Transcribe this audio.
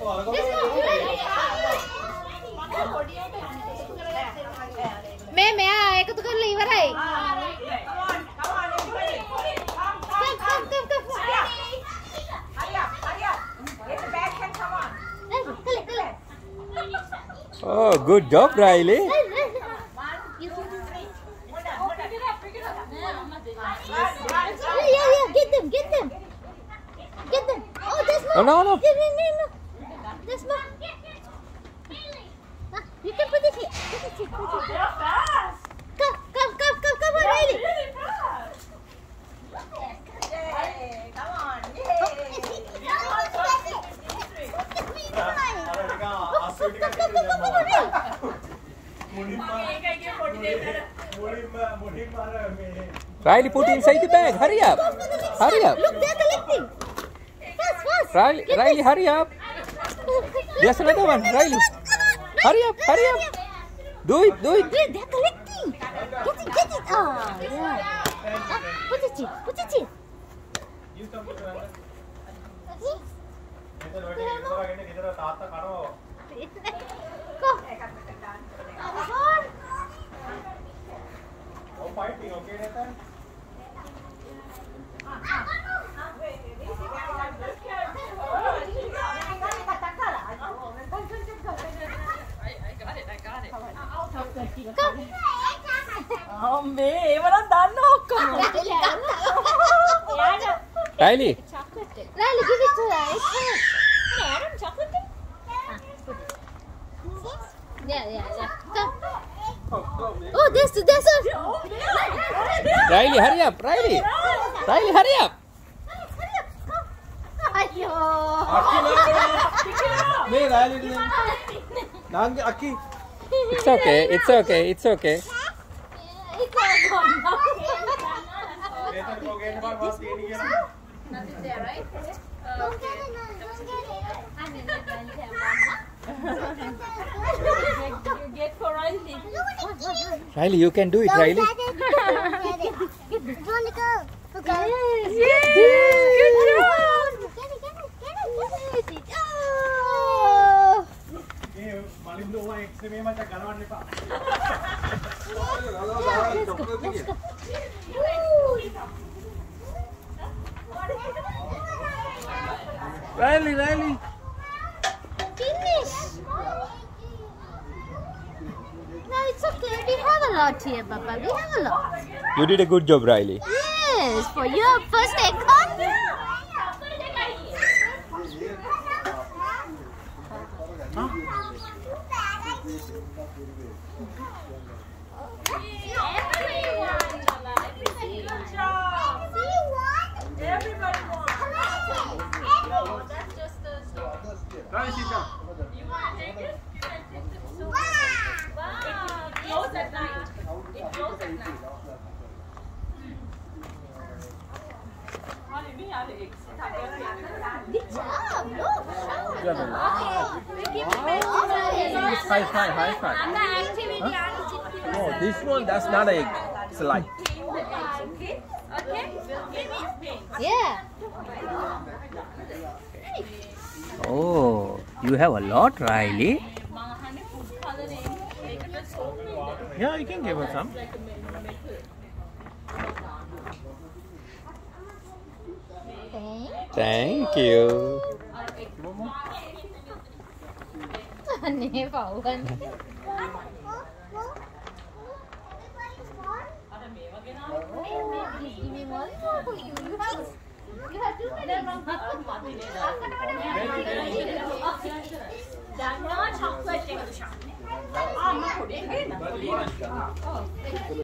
मैं එකතු කරලා ඉවරයි. Oh, good job, Riley. Yeah, get them. Oh, there's more. Oh, no. No. There's more. You can put it here. They're fast. Come on, Riley. Really fast. Yay! Come on! Yay! Riley, put inside the bag. Hurry up. Hurry up. Look, they're collecting. Fast. Riley, hurry up. There's another one. Riley. Hurry up. Do it. Wait, they're collecting. Get it. Oh, yeah. Put it in. Go. Fighting, okay, Nathan? අම්මේ ඒවනම් දන්න ඔක්කොම. Riley. Riley, give it to her. It's hers. Adam chocolate? Yeah. Come. Oh, there's a. Riley, hurry up. Riley, hurry up. Ayyo. Me, Riley. Nangi, Aki. It's okay. It's all gone now. Nothing there, right? You get for Riley. Riley, you can do it, Riley. Yes. Good job. Riley. Finish. No, it's okay. We have a lot here, Papa. We have a lot. You did a good job, Riley. Yes, for your first aircon. Everybody wants. No, that's just the store. Riley, sit down. You want to take it? You can take it. Wow. It closes at night. It closes at night. Good job. Look. High five. No, this one, that's not an egg. It's a light. Okay? Yeah. Oh, you have a lot, Riley. Yeah, you can give her some. Thank you. Nè phụ huynh. Give me one. You have too many. That's not chocolate.